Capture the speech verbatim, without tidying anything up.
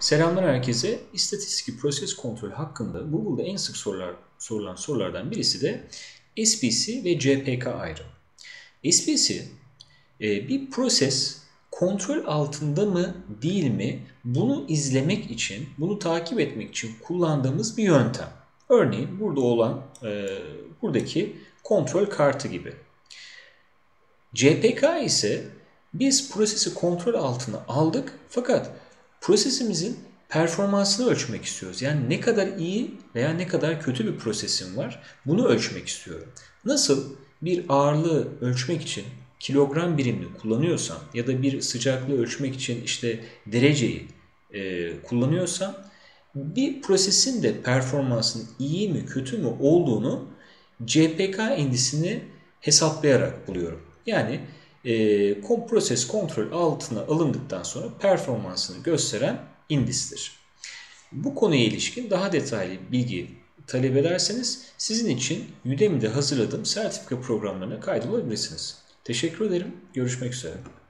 Selamlar herkese. İstatistik proses kontrol hakkında Google'da en sık sorular, sorulan sorulardan birisi de S P C ve C P K ayrımı. S P C e, bir proses kontrol altında mı değil mi bunu izlemek için, bunu takip etmek için kullandığımız bir yöntem. Örneğin burada olan e, buradaki kontrol kartı gibi. C P K ise biz prosesi kontrol altına aldık fakat prosesimizin performansını ölçmek istiyoruz. Yani ne kadar iyi veya ne kadar kötü bir prosesim var bunu ölçmek istiyorum. Nasıl bir ağırlığı ölçmek için kilogram birimini kullanıyorsam ya da bir sıcaklığı ölçmek için işte dereceyi e, kullanıyorsam bir prosesin de performansının iyi mi kötü mü olduğunu C P K indisini hesaplayarak buluyorum. Yani e, proses kontrol altına alındıktan sonra performansını gösteren indistir. Bu konuya ilişkin daha detaylı bilgi talep ederseniz sizin için Udemy'de hazırladığım sertifika programlarına kaydolabilirsiniz. Teşekkür ederim. Görüşmek üzere.